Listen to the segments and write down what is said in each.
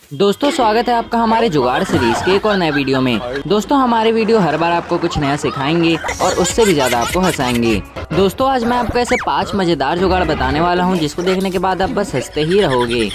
दोस्तों स्वागत है आपका हमारे जुगाड़ सीरीज के एक और नए वीडियो में। दोस्तों हमारे वीडियो हर बार आपको कुछ नया सिखाएंगे और उससे भी ज्यादा आपको हंसाएंगे। दोस्तों आज मैं आपको ऐसे 5 मजेदार जुगाड़ बताने वाला हूं जिसको देखने के बाद आप बस हंसते ही रहोगे।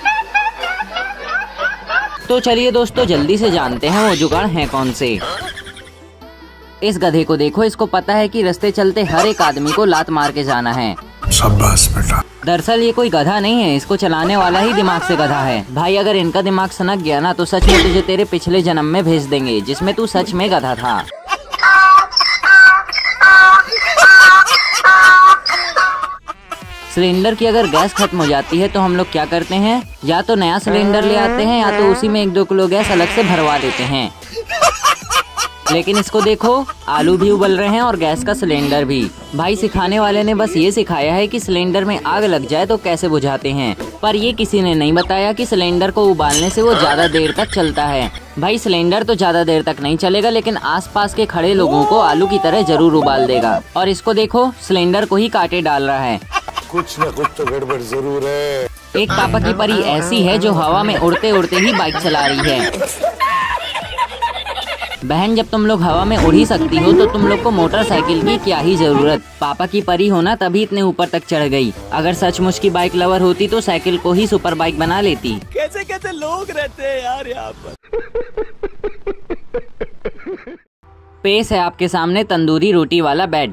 तो चलिए दोस्तों जल्दी से जानते हैं वो जुगाड़ हैं कौन से। इस गधे को देखो, इसको पता है कि रास्ते चलते हर एक आदमी को लात मार के जाना है। शाबाश बेटा। दरअसल ये कोई गधा नहीं है, इसको चलाने वाला ही दिमाग से गधा है। भाई अगर इनका दिमाग सनक गया ना तो सच में तुझे तेरे पिछले जन्म में भेज देंगे जिसमें तू सच में गधा था। सिलेंडर की अगर गैस खत्म हो जाती है तो हम लोग क्या करते हैं, या तो नया सिलेंडर ले आते हैं या तो उसी में 1-2 किलो गैस अलग से भरवा देते हैं। लेकिन इसको देखो, आलू भी उबल रहे हैं और गैस का सिलेंडर भी। भाई सिखाने वाले ने बस ये सिखाया है कि सिलेंडर में आग लग जाए तो कैसे बुझाते हैं, पर ये किसी ने नहीं बताया कि सिलेंडर को उबालने से वो ज्यादा देर तक चलता है। भाई सिलेंडर तो ज्यादा देर तक नहीं चलेगा लेकिन आसपास के खड़े लोगों को आलू की तरह जरूर उबाल देगा। और इसको देखो, सिलेंडर को ही काटे डाल रहा है। कुछ न कुछ तो गड़बड़ जरूर है। एक पापा की परी ऐसी है जो हवा में उड़ते उड़ते ही बाइक चला रही है। बहन जब तुम लोग हवा में उड़ ही सकती हो तो तुम लोग को मोटरसाइकिल की क्या ही जरूरत। पापा की परी होना तभी इतने ऊपर तक चढ़ गई। अगर सचमुच की बाइक लवर होती तो साइकिल को ही सुपर बाइक बना लेती। कैसे कैसे लोग रहते हैं यार यहाँ पर। पेश है आपके सामने तंदूरी रोटी वाला बेड।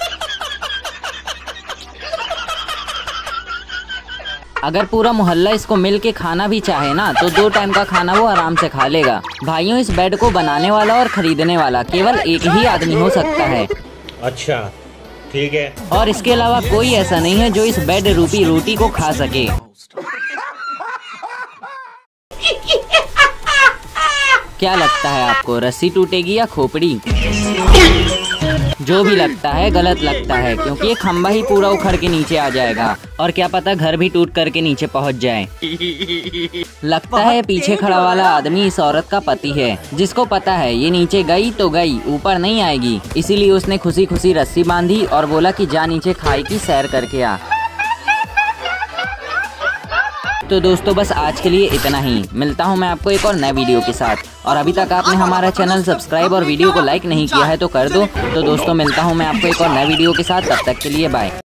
अगर पूरा मोहल्ला इसको मिल के खाना भी चाहे ना तो 2 टाइम का खाना वो आराम से खा लेगा। भाइयों इस बेड को बनाने वाला और खरीदने वाला केवल एक ही आदमी हो सकता है। अच्छा ठीक है। और इसके अलावा कोई ऐसा नहीं है जो इस बेड रूपी रोटी को खा सके। क्या लगता है आपको, रस्सी टूटेगी या खोपड़ी? जो भी लगता है गलत लगता है, क्योंकि ये खंबा ही पूरा उखड़ के नीचे आ जाएगा और क्या पता घर भी टूट करके नीचे पहुंच जाए। लगता है पीछे खड़ा वाला आदमी इस औरत का पति है, जिसको पता है ये नीचे गई तो गई, ऊपर नहीं आएगी। इसीलिए उसने खुशी खुशी रस्सी बांधी और बोला कि जा नीचे खाई की सैर करके आ। तो दोस्तों बस आज के लिए इतना ही। मिलता हूँ मैं आपको एक और नए वीडियो के साथ। और अभी तक आपने हमारा चैनल सब्सक्राइब और वीडियो को लाइक नहीं किया है तो कर दो। तो दोस्तों मिलता हूँ मैं आपको एक और नए वीडियो के साथ, तब तक के लिए बाय।